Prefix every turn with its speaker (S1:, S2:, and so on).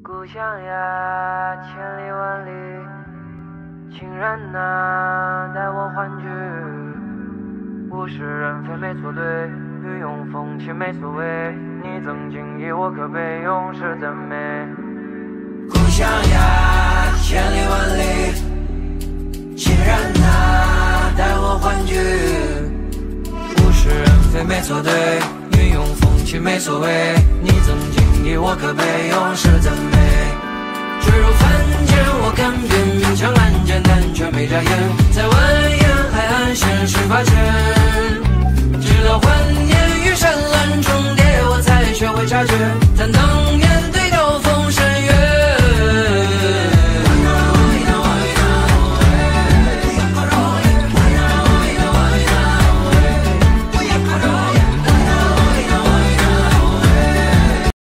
S1: 故乡呀，千里万里，亲人呐，带我欢聚。物是人非没错对，雨用风起没所谓。你赠锦衣，我可悲，永世赞美。故乡呀，千里万里，亲人呐，带我欢聚。物是人非没错对，雨用风起没所谓。你赠锦衣，我可悲，永世赞美。坠入凡间，我甘愿长安艰难，却没眨眼。在蜿蜒海岸线18圈，直到幻念与山岚重叠，我才学会察觉。但当